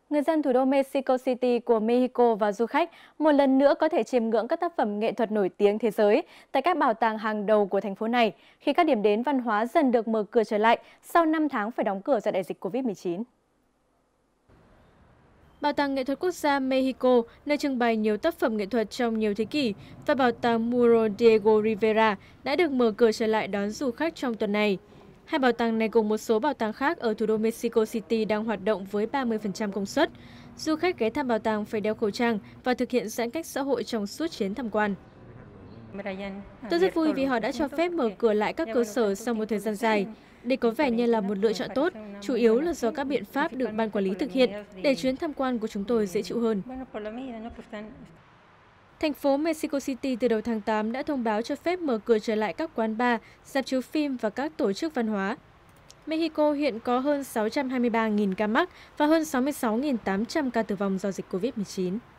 Người dân thủ đô Mexico City của Mexico và du khách một lần nữa có thể chiêm ngưỡng các tác phẩm nghệ thuật nổi tiếng thế giới tại các bảo tàng hàng đầu của thành phố này khi các điểm đến văn hóa dần được mở cửa trở lại sau 5 tháng phải đóng cửa do đại dịch Covid-19. Bảo tàng Nghệ thuật Quốc gia Mexico, nơi trưng bày nhiều tác phẩm nghệ thuật trong nhiều thế kỷ, và Bảo tàng Muro Diego Rivera đã được mở cửa trở lại đón du khách trong tuần này. Hai bảo tàng này cùng một số bảo tàng khác ở thủ đô Mexico City đang hoạt động với 30% công suất. Du khách ghé thăm bảo tàng phải đeo khẩu trang và thực hiện giãn cách xã hội trong suốt chuyến tham quan. Tôi rất vui vì họ đã cho phép mở cửa lại các cơ sở sau một thời gian dài. Đây có vẻ như là một lựa chọn tốt, chủ yếu là do các biện pháp được ban quản lý thực hiện để chuyến tham quan của chúng tôi dễ chịu hơn. Thành phố Mexico City từ đầu tháng 8 đã thông báo cho phép mở cửa trở lại các quán bar, rạp chiếu phim và các tổ chức văn hóa. Mexico hiện có hơn 623.000 ca mắc và hơn 66.800 ca tử vong do dịch Covid-19.